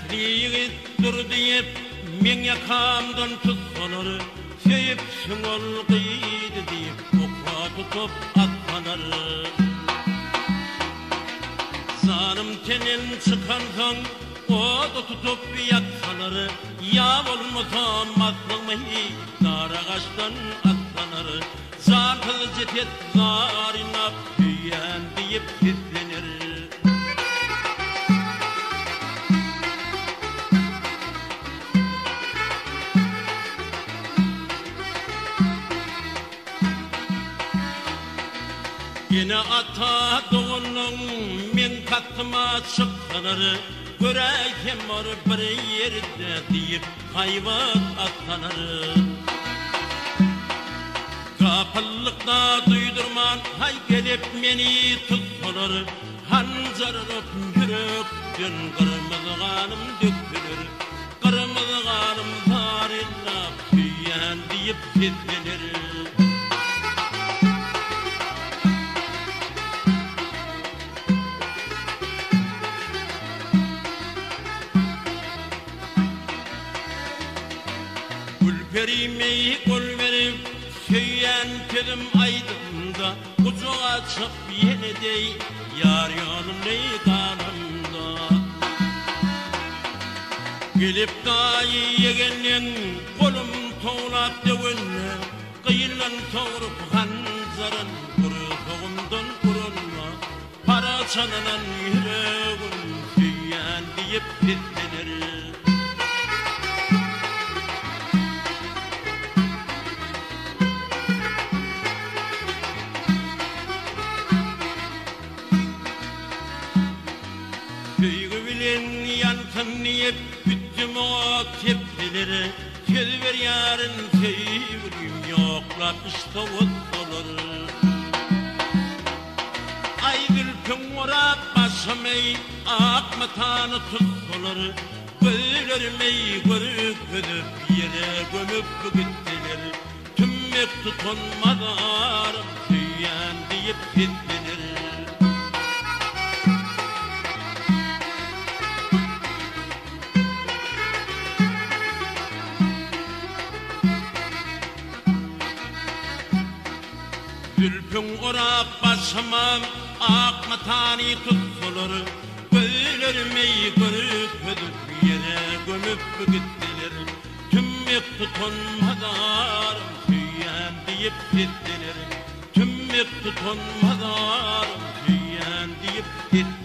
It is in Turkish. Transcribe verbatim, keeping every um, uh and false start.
Yiğit dur deyip men yakamdan tutsalar, Seyip şıngol kıydı deyip okla tutup atlanır. Zanım tenen çıkan son oda tutup yatsanır, Ya olmasa matlımı dar ağaçtan atlanır. Zar kıl cetet zarına büyüyen deyip titlenir. Yine ata doğunun men katıma çıksanır, Görekem var bir yerde deyip hayvat atlanır. Kapıllıkta duydurman hay gelip meni tutsalar, Hancarıp yürekten kırmızı kanım dökülür. Kırmızı kanım zarına büyüyen deyip titlenir. Gülperime kol verip söyleyen kelim aydımda, Kucağa çık yine dey yar yanımda kanımda. Gelip dayı yegenlen kolum toğlap devenle, Kıyılan toğrup hanzarın kuru toğumdan kurunma, Para çananan yüreğim söyleyen deyip titlenir. Köygü bilen yansın niyep bütüm o tepkileri, Söz ver yarın sevgilim yoklap işte otsalar. Ay gülkün orap başımey akmatanı tutsalar, Gözlermeyi görüp ödüp yere gömüp gittiler. Tümmek tutunmadarım tüyen deyip titlenir. Gülpün orap başıma akma tani tutsalar, Gözlermeyi görüp ödüp yere gömüp gittiler. Tümmek tutunmadarım tüyen deyip titlenir. Tümmek tutunmadarım tüyen deyip titlenir.